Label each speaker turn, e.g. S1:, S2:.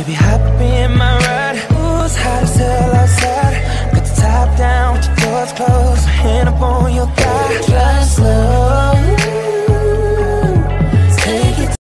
S1: Baby, hop in my ride. Ooh, it's hot as hell outside.